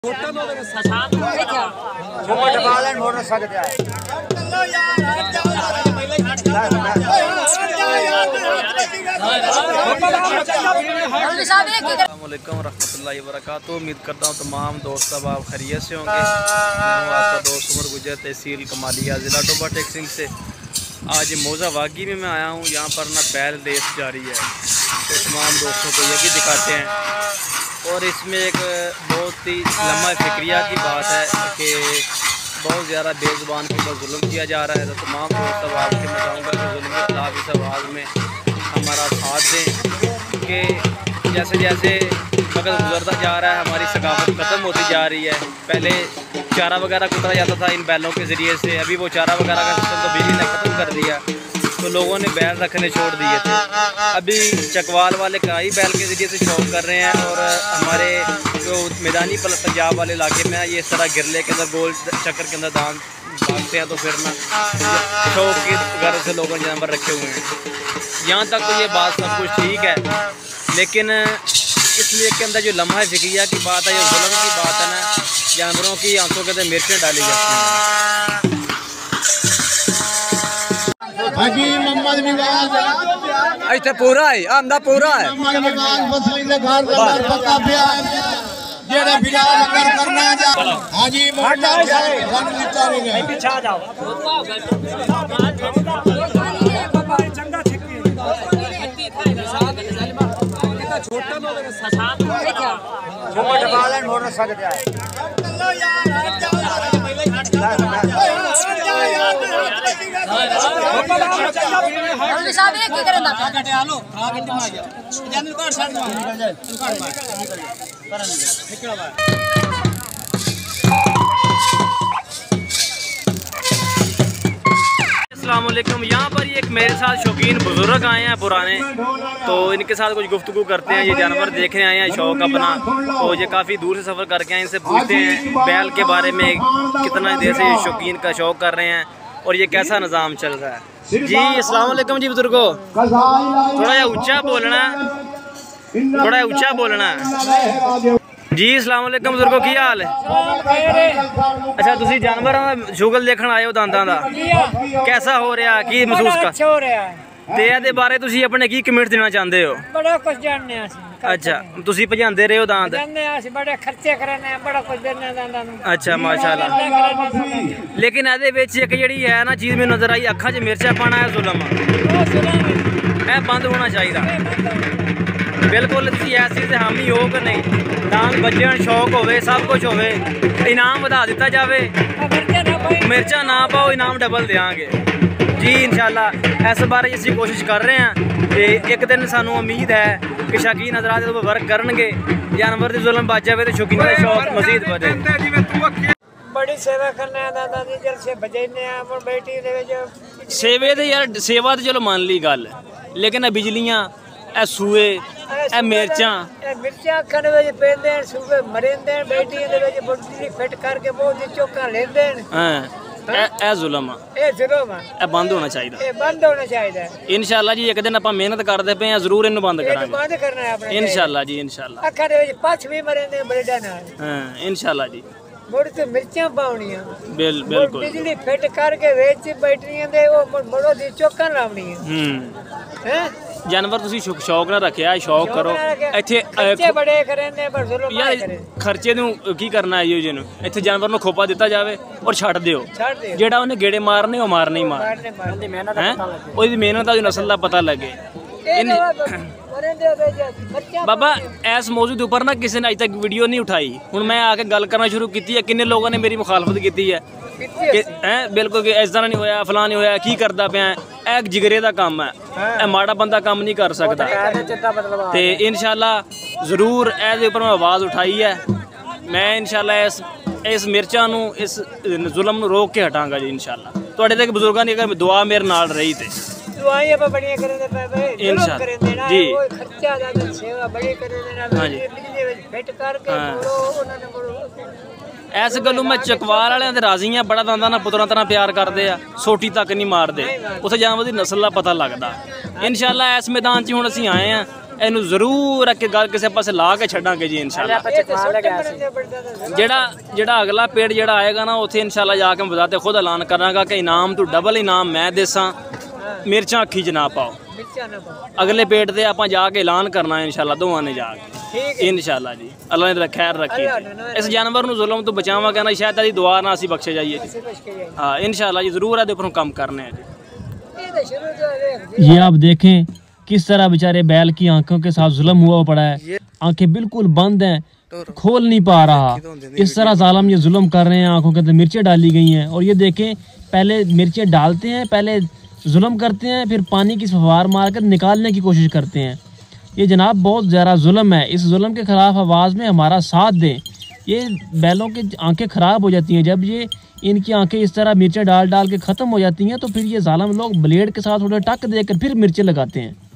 अस्सलामुअलैकुम रहमतुल्लाहि वबरकातुहू। उम्मीद करता हूँ तमाम दोस्त अब आप खैरियत से होंगे। मैं हूँ आपका दोस्त उमर गुजर, तहसील कमालिया, ज़िला डोबा टेक्सटिंग से। आज मौजा वागी में मैं आया हूँ। यहाँ पर ना बैल रेस जारी है, तो तमाम दोस्तों को ये भी दिखाते हैं। और इसमें एक बहुत ही लम्हा फिक्रिया की बात है कि बहुत ज़्यादा बेज़ुबान के ऊपर जुल्म किया जा रहा है। तो तमाम दोस्त अब आपसे मैं चाहूँगा कि जुल्म के खिलाफ इस आवाज़ में हमारा साथ दें कि जैसे जैसे वक्त गुजरता जा रहा है हमारी सकाफत ख़त्म होती जा रही है। पहले चारा वगैरह कुतरा जाता था इन बैलों के ज़रिए से, अभी वो चारा वगैरह का सिस्टम तो बिजली ने ख़त्म कर दिया, तो लोगों ने बैल रखने छोड़ दिए थे। अभी चकवाल वाले कई बैल के ज़रिए से शौक कर रहे हैं। और हमारे जो मैदानी पंजाब वाले इलाके में ये इस तरह गिरले के अंदर गोल चक्कर के अंदर दान भागते हैं, तो फिर ना शौक की गर्ज से लोगों ने जानवर रखे हुए हैं। यहाँ तक तो ये बात सब कुछ ठीक है, लेकिन इसलिए के अंदर जो लम्हा फिक्रिया की बात है, जो जुल्म की बात है ना, जानवरों की आंखों के अंदर मिर्चें डाली जाती हैं। ऐसे पूरा है आंदा पूरा है अस्सलामुअलैकुम। यहाँ पर एक मेरे साथ शौकीन बुजुर्ग आए हैं पुराने, तो इनके साथ कुछ गुफ्तगू करते हैं। ये जानवर देखने आए हैं शौक अपना, तो ये काफ़ी दूर से सफ़र करके आए। इनसे पूछते हैं बैल के बारे में, कितना देर से ये शौकीन का शौक कर रहे हैं और ये कैसा निज़ाम चल रहा है। जी अस्सलामुअलैकुम जी बुजुर्गो, थोड़ा सा ऊँचा बोलना, थोड़ा ऊँचा बोलना जी। अस्सलामुअलैकुम बुजुर्गो, की हाल है? अच्छा, तुसी जानवरों का शुगल देखने आए हो दांतां दा, कैसा हो रहा, की महसूस कर हो रहा है ते ਇਹਦੇ ਬਾਰੇ ਤੁਸੀਂ ਆਪਣੇ ਕੀ ਕਮੈਂਟ ਦੇਣਾ ਚਾਹੁੰਦੇ ਹੋ? बड़ा कुछ जानने हैं अच्छा, ਤੁਸੀਂ ਭਜਾਉਂਦੇ ਰਹੇ ਹੋ दांत? जानने हैं बड़े खर्चे करने हैं, बड़ा कुछ देने दांतां ਨੂੰ। अच्छा माशाल्लाह। लेकिन ਇਹਦੇ ਵਿੱਚ ਇੱਕ ਜਿਹੜੀ ਹੈ ਨਾ ਚੀਜ਼ ਮੈਨੂੰ ਨਜ਼ਰ ਆਈ, ਅੱਖਾਂ 'ਚ ਮਿਰਚਾਂ ਪਾਣਾ ਹੈ ਜ਼ੁਲਮ, ਇਹ ਬੰਦ ਹੋਣਾ ਚਾਹੀਦਾ। बिल्कुल ਤੁਸੀਂ ਇਸ ਚੀਜ਼ ਦੇ ਹਾਮੀ ਹੋ ਕਿ ਨਹੀਂ? दांत बजन शौक होवे, सब कुछ होवे, इनाम वधा दिता जावे, मिर्चा ना पाओ, इनाम डबल देंगे जी इंशाल्लाह। इस बारे असीं कोशिश कर रहे हैं कि एक दिन सानू उम्मीद है कि शौकीन हज़रात वर्क करनगे, जानवर दी जुल्म बच जाए तो शौकीन का शौक मजीद बढ़े। बड़ी सेवा करने दादा दी जल से बजाने आ बेटी दे विच सेवे दे यार, सेवा तो चलो मान ली गल, लेकिन बिजलियां ए सूए ए मिर्चां अखन विच पेंदे सूबे मरेंदे, बेटी दे विच बुढ़ी फिट करके बहुत चौका लेंदे। हां ए जुल्म आ, ए जुल्म आ, ए बंद होना चाहिए, ए बंद होना चाहिए इंशाल्लाह जी। एक दिन आप मेहनत करते पे जरूर इन्हें बंद करांगे, बंद करना है अपने इंशाल्लाह जी इंशाल्लाह। अखन दे विच पछ भी मरेंदे बड़े नाल। हां इंशाल्लाह जी। मुड़ ते मिर्चां पाउणियां, बिल्कुल बिजली फिट करके वेच बैटरियां दे ओ मुड़ो दी चौका लावणियां। हैं जानवर तुसी शौक ना रखिया, शौक करो। ਇੱਥੇ खर्चे बड़े करेंदे पर जुल्म यार करे। ਖਰਚੇ ਨੂੰ ਕੀ ਕਰਨਾ ਹੈ ਜੀ ਨੂੰ? ਇੱਥੇ ਜਾਨਵਰ ਨੂੰ ਖੋਪਾ ਦਿੱਤਾ ਜਾਵੇ ਔਰ ਛੱਡ ਦਿਓ, छाड़ दे ਜਿਹੜਾ ਉਹਨੇ ਗੇੜੇ ਮਾਰਨੇ ਉਹ ਮਾਰਨੇ ਹੀ ਮਾਰ, मारने मारने मेहनत ਹੈ ਉਹਦੀ ਮਿਹਨਤ ਦਾ ਨਸਲ ਦਾ ਪਤਾ ਲੱਗੇ। बाबा इस मौजू के उपर ना किसी ने अज तक वीडियो नहीं उठाई, हुण मैं आके गल करना शुरू की है। किन्ने लोगों ने मेरी मुखालफत की है हैं, बिल्कुल कि इस तरह नहीं होया, फलां नहीं होया, की करता पाया, एक जिगरे का काम है, माड़ा बंदा काम नहीं कर सकता। तो इंशाल्लाह जरूर इसके उपर मैं आवाज़ उठाई है। मैं इंशाल्लाह इस मिर्चां नूं, इस जुल्म नूं रोक के हटांगा जी इंशाल्लाह। तुहाडे तक बुजुर्गां दी अगर दुआ मेरे नाल रही ते दुआएं पर बड़ियां करेंदे पे इंशाल्लाह करेंदे ना, जी। वो खर्चा ज्यादा सेवा बड़ी करेंदे ना, बिजली विच फिट करके मोड़ो उन्होंने मोड़ो। इस गलों मैं चकवाल वाले राजी हाँ, बड़ा दादा ना पुत्रा तरह प्यार करते हैं, सोटी तक नहीं मारते, उस जानवर की नस्ल का पता लगता। इंशाल्लाह इस मैदान च हुण असीं आए हैं, ਇਹਨੂੰ ਜ਼ਰੂਰ ਅੱਗੇ ਗੱਲ ਕਿਸੇ ਪਾਸੇ ਲਾ ਕੇ ਛੱਡਾਂਗੇ ਜੀ ਇਨਸ਼ਾਅੱਲਾ। ਜਿਹੜਾ ਅਗਲਾ ਪੇੜ ਜਿਹੜਾ ਆਏਗਾ ਨਾ ਉੱਥੇ ਇਨਸ਼ਾਅੱਲਾ ਜਾ ਕੇ ਬਜ਼ਾਤੇ ਖੁਦ ਐਲਾਨ ਕਰਾਂਗਾ ਕਿ ਇਨਾਮ ਤੋਂ ਡਬਲ ਇਨਾਮ ਮੈਂ ਦੇਸਾਂ, ਮਿਰਚਾਂ ਅੱਖੀ 'ਚ ਨਾ ਪਾਓ। अगले पेट से आप जाके ऐलान करना है इंशाल्लाह, दोवां ने जाके इंशाल्लाह जी। अल्लाह ने खैर रखी। इस जानवर को जुल्म तो बचावा कहना शायद तेरी दुआ ना असी बख्शे जाइए। हाँ इंशाल्लाह जी जरूर है काम करने हैं जी। ये आप देखें किस तरह बेचारे बैल की आंखों के साथ जुल्म हुआ पड़ा है, आंखें बिल्कुल बंद हैं, खोल नहीं पा रहा। इस तरह जालिम ये जुल्म कर रहे हैं, आंखों के अंदर मिर्चें डाली गई हैं। और ये देखें पहले मिर्चें डालते हैं, पहले जुल्म करते हैं, फिर पानी की फवार मार कर निकालने की कोशिश करते हैं। ये जनाब बहुत ज़्यादा जुल्म है। इस जुल्म के ख़िलाफ़ आवाज़ में हमारा साथ दें। ये बैलों की आंखें ख़राब हो जाती हैं जब ये इनकी आंखें इस तरह मिर्चें डाल डाल के ख़त्म हो जाती हैं, तो फिर ये जालिम लोग ब्लेड के साथ थोड़ा टक देकर फिर मिर्चें लगाते हैं।